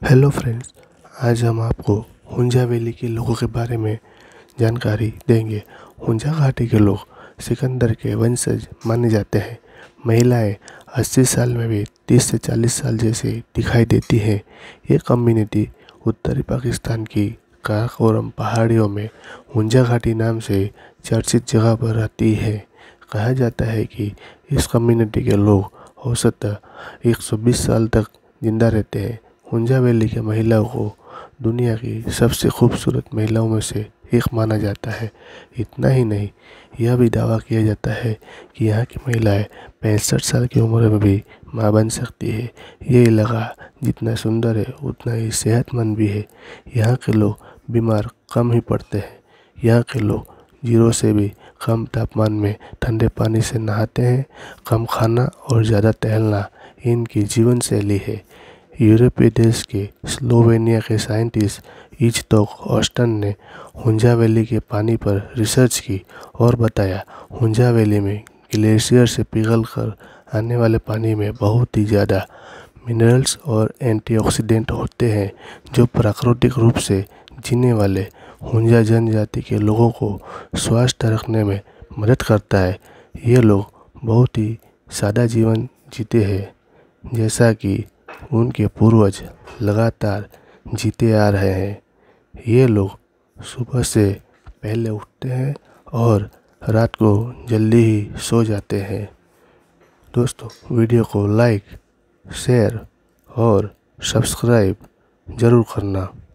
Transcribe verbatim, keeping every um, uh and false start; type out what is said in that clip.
Hello friends, आज हम आपको हुंजा वैली के लोगों के बारे में जानकारी देंगे। हुंजा घाटी के लोग सिकंदर के वंशज माने जाते हैं। महिलाएं अस्सी साल में भी तीस से चालीस साल जैसे दिखाई देती हैं। ये कम्युनिटी उत्तरी पाकिस्तान की काराकोरम पहाड़ियों में हुंजा घाटी नाम से चर्चित जगह पर रहती है। कहा जाता है कि इस कम्युनिटी के लोग औसत एक सौ बीस साल तक जिंदा रहते हैं। हुंजा वैली की महिलाओं को दुनिया की सबसे खूबसूरत महिलाओं में से एक माना जाता है। इतना ही नहीं, यह भी दावा किया जाता है कि यहाँ की महिलाएं पैंसठ साल की उम्र में भी मां बन सकती है। ये इलाका जितना सुंदर है उतना ही सेहतमंद भी है। यहाँ के लोग बीमार कम ही पड़ते हैं। यहाँ के लोग जीरो से भी कम तापमान में ठंडे पानी से नहाते हैं। कम खाना और ज़्यादा टहलना इनकी जीवन शैली है। यूरोपीय देश के स्लोवेनिया के साइंटिस्ट इज़तोक ऑस्टन ने हुंजा वैली के पानी पर रिसर्च की और बताया, हुंजा वैली में ग्लेशियर से पिघल कर आने वाले पानी में बहुत ही ज़्यादा मिनरल्स और एंटीऑक्सीडेंट होते हैं, जो प्राकृतिक रूप से जीने वाले हुंजा जनजाति के लोगों को स्वस्थ रखने में मदद करता है। ये लोग बहुत ही सादा जीवन जीते हैं, जैसा कि उनके पूर्वज लगातार जीते आ रहे हैं। ये लोग सुबह से पहले उठते हैं और रात को जल्दी ही सो जाते हैं। दोस्तों, वीडियो को लाइक, शेयर और सब्सक्राइब ज़रूर करना।